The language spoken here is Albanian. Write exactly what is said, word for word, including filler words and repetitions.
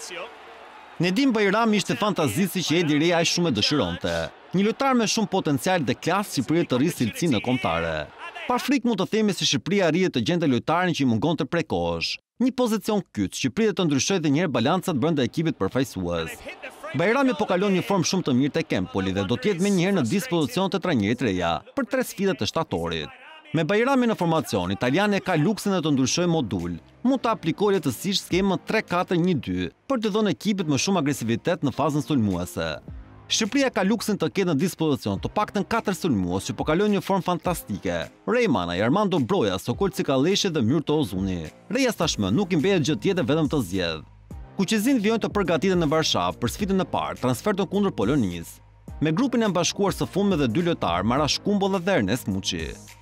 Nedim Bajrami ishte fantazisi që Edi Rea aq shumë e dëshironte. Një lojtar me shumë potencial dhe klasë që pritet të rrisë cilësinë kombëtare. Pa frikë mund të themi se Shqipëria arrihet të gjente lojtarin që i mungonte prej kohësh. Një pozicion kyç që pritet të ndryshojë edhe një herë balancat brenda ekipit përfaqësues. Bajrami po kalon një formë shumë të mirë tek Empoli dhe do të jetë menjëherë në dispozicion të trajnerit Reja për tre sfidat të shtatorit. Me Bajrami në formacion, Italiani ka luksin e të ndryshojë modul. Mund të aplikojë lehtësisht skemën tre katër një dy për të dhënë ekipit më shumë agresivitet në fazën sulmuese. Shqipëria ka luksin të ketë në dispozicion të paktën katër sulmues që po kalojnë një formë fantastike. Rejmana, Armando Broja, Sokol Cikalleshi dhe Myrto Ozuni. Reja tashmë nuk i mbetet gjë tjetër vetëm të zgjedhë. Kuqezin vijojnë të përgatiten në Varshavë për sfidën e parë, transferton kundër Polonisë. Me grupin e mbashkuar së fundmi dhe dy lojtarë, Marash Kumbo dhe Ernest Muçi.